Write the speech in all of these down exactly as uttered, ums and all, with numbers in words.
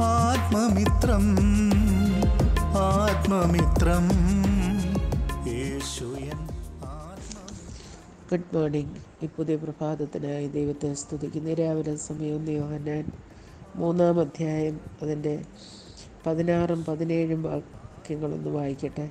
ആത്മമിത്രം ആത്മമിത്രം യേശുയൻ good morning. ഈ പുതിയ പ്രഭാതത്തിനായി ദൈവത്തെ സ്തുതിക്കുന്ന രാവിലെ സമയം യോഹന്നാൻ മൂന്നാം അധ്യായം അതിൻ്റെ പതിനാറും പതിനേഴും വാക്യങ്ങളൊന്ന് വായിക്കട്ടെ.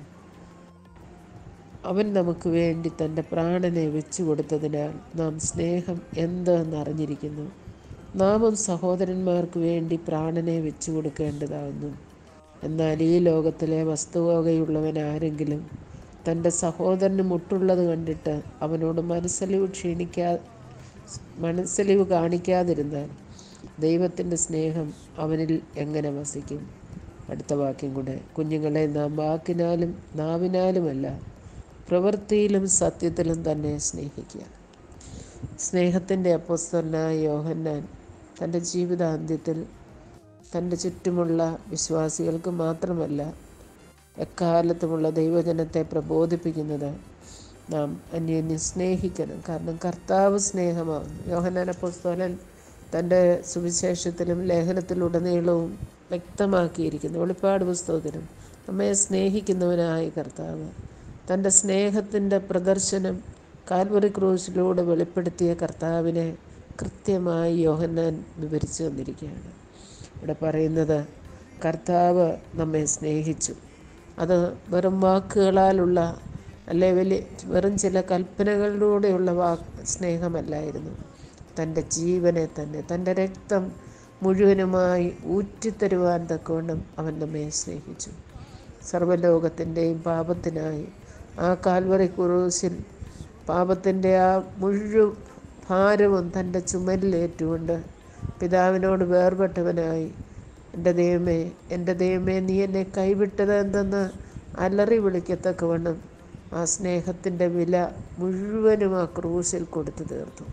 അവൻ നമുക്ക് വേണ്ടി തൻ്റെ പ്രാണനെ വെച്ചു കൊടുത്തതിനാൽ നാം സ്നേഹം എന്തെന്ന് അറിഞ്ഞിരിക്കുന്നു. നാമും സഹോദരന്മാർക്ക് വേണ്ടി പ്രാണനെ വെച്ചു കൊടുക്കേണ്ടതാകുന്നു. എന്നാൽ ഈ ലോകത്തിലെ വസ്തുവകയുള്ളവൻ ആരെങ്കിലും തൻ്റെ സഹോദരന് മുട്ടുള്ളത് കണ്ടിട്ട് അവനോട് മനസ്സലിവ് ക്ഷീണിക്കാ മനസ്സലിവ് കാണിക്കാതിരുന്നാൽ ദൈവത്തിൻ്റെ സ്നേഹം അവനിൽ എങ്ങനെ വസിക്കും? അടുത്ത വാക്യം കൂടെ. കുഞ്ഞുങ്ങളെ, നാം വാക്കിനാലും നാവിനാലുമല്ല പ്രവൃത്തിയിലും സത്യത്തിലും തന്നെ സ്നേഹിക്കുക. സ്നേഹത്തിൻ്റെ അപ്പോസ്തലനായ യോഹന്നാൻ തൻ്റെ ജീവിതാന്ത്യത്തിൽ തൻ്റെ ചുറ്റുമുള്ള വിശ്വാസികൾക്ക് മാത്രമല്ല എക്കാലത്തുമുള്ള ദൈവജനത്തെ പ്രബോധിപ്പിക്കുന്നത് നാം അന്യോന്യം സ്നേഹിക്കണം. കാരണം കർത്താവ് സ്നേഹമാകുന്നു. യോഹന്നാൻ അപ്പോസ്തലൻ തൻ്റെ സുവിശേഷത്തിലും ലേഖനത്തിലുടനീളവും വ്യക്തമാക്കിയിരിക്കുന്നു. വെളിപ്പാട് പുസ്തകത്തിലും നമ്മെ സ്നേഹിക്കുന്നവനായ കർത്താവ് തൻ്റെ സ്നേഹത്തിൻ്റെ പ്രദർശനം കാൽവറി ക്രൂശിലൂടെ വെളിപ്പെടുത്തിയ കർത്താവിനെ കൃത്യമായി യോഹന്നാൻ വിവരിച്ചു വന്നിരിക്കുകയാണ്. ഇവിടെ പറയുന്നത് കർത്താവ് നമ്മെ സ്നേഹിച്ചു. അത് വെറും വാക്കുകളാലുള്ള അല്ലെ വലിയ വെറും ചില കൽപ്പനകളിലൂടെയുള്ള വാക്ക് സ്നേഹമല്ലായിരുന്നു. തൻ്റെ ജീവനെ തന്നെ തൻ്റെ രക്തം മുഴുവനുമായി ഊറ്റിത്തരുവാൻ തക്കവണ്ണം അവൻ നമ്മെ സ്നേഹിച്ചു. സർവ്വലോകത്തിൻ്റെയും പാപത്തിനായി ആ കാൽവറി ക്രൂശിൽ പാപത്തിൻ്റെ ആ മുഴുവൻ ഭാരവും തൻ്റെ ചുമലിലേറ്റുകൊണ്ട് പിതാവിനോട് വേർപെട്ടവനായി എൻ്റെ ദൈവമേ എൻ്റെ ദൈവമേ നീ എന്നെ കൈവിട്ടത് എന്തെന്ന് അലറി വിളിക്കത്തക്കവണ്ണം ആ സ്നേഹത്തിൻ്റെ വില മുഴുവനും ആ ക്രൂശിൽ കൊടുത്തു തീർത്തു.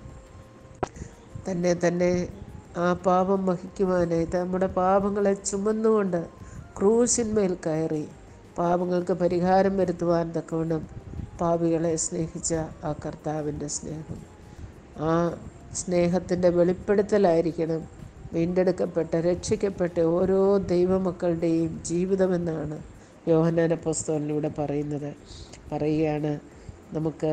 തന്നെ തന്നെ ആ പാപം വഹിക്കുവാനായി നമ്മുടെ പാപങ്ങളെ ചുമന്നുകൊണ്ട് ക്രൂശിന്മേൽ കയറി പാപങ്ങൾക്ക് പരിഹാരം വരുത്തുവാൻ തക്കവണ്ണം പാപികളെ സ്നേഹിച്ച ആ കർത്താവിൻ്റെ സ്നേഹം, ആ സ്നേഹത്തിൻ്റെ വെളിപ്പെടുത്തലായിരിക്കണം വീണ്ടെടുക്കപ്പെട്ട രക്ഷിക്കപ്പെട്ട ഓരോ ദൈവമക്കളുടെയും ജീവിതമെന്നാണ് യോഹന്നാൻ അപ്പോസ്തലനിലൂടെ പറയുന്നത്. പറയുകയാണ് നമുക്ക്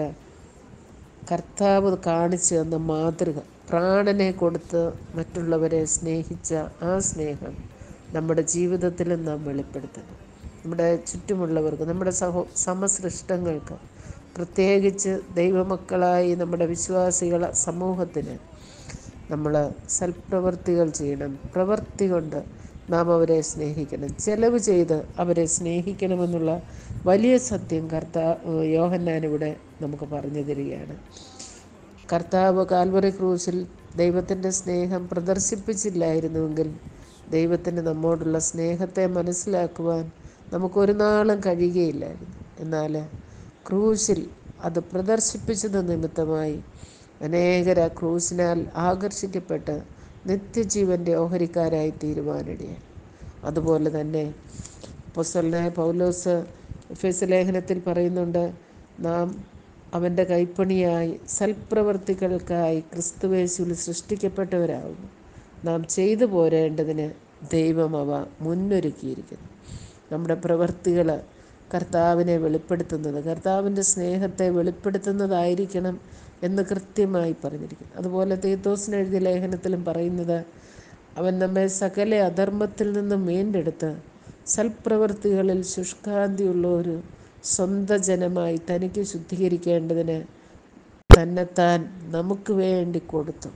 കർത്താവ് കാണിച്ചു തന്ന മാതൃക, പ്രാണനെ കൊടുത്ത് മറ്റുള്ളവരെ സ്നേഹിച്ച ആ സ്നേഹം നമ്മുടെ ജീവിതത്തിലും നാം വെളിപ്പെടുത്തണം. നമ്മുടെ ചുറ്റുമുള്ളവർക്ക്, നമ്മുടെ സഹോ സമസൃഷ്ടങ്ങൾക്ക്, പ്രത്യേകിച്ച് ദൈവമക്കളായി നമ്മുടെ വിശ്വാസികള സമൂഹത്തിന് നമ്മൾ സൽപ്രവൃത്തികൾ ചെയ്യണം. പ്രവൃത്തി കൊണ്ട് നാം അവരെ സ്നേഹിക്കണം. ചെലവ് ചെയ്ത് അവരെ സ്നേഹിക്കണമെന്നുള്ള വലിയ സത്യം കർത്താവ് യോഹന്നാൻ ഇവിടെ നമുക്ക് പറഞ്ഞു തരികയാണ്. കർത്താവ് കാൽവറി ക്രൂശിൽ ദൈവത്തിൻ്റെ സ്നേഹം പ്രദർശിപ്പിച്ചില്ലായിരുന്നുവെങ്കിൽ ദൈവത്തിന് നമ്മോടുള്ള സ്നേഹത്തെ മനസ്സിലാക്കുവാൻ നമുക്കൊരു നാളും കഴിയുകയില്ലായിരുന്നു. എന്നാൽ ക്രൂശിൽ അത് പ്രദർശിപ്പിച്ചത് നിമിത്തമായി അനേകർ ആ ക്രൂശിനാൽ ആകർഷിക്കപ്പെട്ട് നിത്യജീവൻ്റെ ഓഹരിക്കാരായി തീരുവാനിടയായി. അതുപോലെ തന്നെ അപ്പോസ്തലനായ പൗലോസ് എഫേസ്യ ലേഖനത്തിൽ പറയുന്നുണ്ട്, നാം അവൻ്റെ കൈപ്പണിയായി സൽപ്രവർത്തികൾക്കായി ക്രിസ്തുയേശുവിൽ സൃഷ്ടിക്കപ്പെട്ടവരാകുന്നു. നാം ചെയ്തു പോരേണ്ടതിന് ദൈവം അവ മുന്നൊരുക്കിയിരിക്കുന്നു. നമ്മുടെ പ്രവൃത്തികൾ കർത്താവിനെ വെളിപ്പെടുത്തുന്നത്, കർത്താവിൻ്റെ സ്നേഹത്തെ വെളിപ്പെടുത്തുന്നതായിരിക്കണം എന്ന് കൃത്യമായി പറഞ്ഞിരിക്കുന്നു. അതുപോലെ തീത്തോസിന് എഴുതിയ ലേഖനത്തിലും പറയുന്നത്, അവൻ നമ്മെ സകല അധർമ്മത്തിൽ നിന്നും വീണ്ടെടുത്ത് സൽപ്രവൃത്തികളിൽ ശുഷ്കാന്തിയുള്ള ഒരു സ്വന്തം ജനമായി തനിക്ക് ശുദ്ധീകരിക്കേണ്ടതിന് തന്നെത്താൻ നമുക്ക് വേണ്ടി കൊടുത്തു.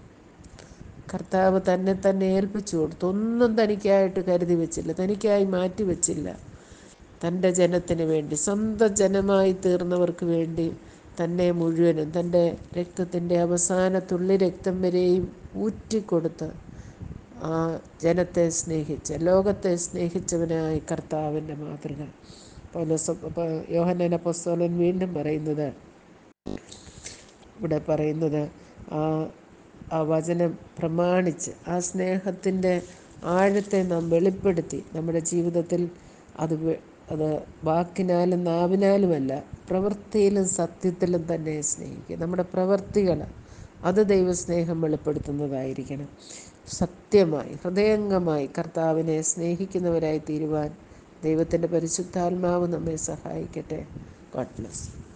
കർത്താവ് തന്നെ തന്നെ ഏൽപ്പിച്ചു കൊടുത്തു. ഒന്നും തനിക്കായിട്ട് കരുതി വെച്ചില്ല, തനിക്കായി മാറ്റി വെച്ചില്ല. തൻ്റെ ജനത്തിന് വേണ്ടി, സ്വന്തം ജനമായി തീർന്നവർക്ക് വേണ്ടി തന്നെ മുഴുവനും തൻ്റെ രക്തത്തിൻ്റെ അവസാന തുള്ളി രക്തം വരെയും ഊറ്റിക്കൊടുത്ത് ആ ജനത്തെ സ്നേഹിച്ച, ലോകത്തെ സ്നേഹിച്ചവനായ കർത്താവിൻ്റെ മാതൃക പൗലോസ് യോഹന്നാൻ അപ്പോസ്തലൻ വീണ്ടും പറയുന്നത്, ഇവിടെ പറയുന്നത് ആ ആ വചനം പ്രമാണിച്ച് ആ സ്നേഹത്തിൻ്റെ ആഴത്തെ നാം വെളിപ്പെടുത്തി നമ്മുടെ ജീവിതത്തിൽ അത് അത് വാക്കിനാലും നാവിനാലുമല്ല പ്രവൃത്തിയിലും സത്യത്തിലും തന്നെ സ്നേഹിക്കുക. നമ്മുടെ പ്രവൃത്തികൾ അത് ദൈവസ്നേഹം വെളിപ്പെടുത്തുന്നതായിരിക്കണം. സത്യമായി ഹൃദയംഗമായി കർത്താവിനെ സ്നേഹിക്കുന്നവരായി തീരുവാൻ ദൈവത്തിൻ്റെ പരിശുദ്ധാത്മാവ് നമ്മെ സഹായിക്കട്ടെ. God bless.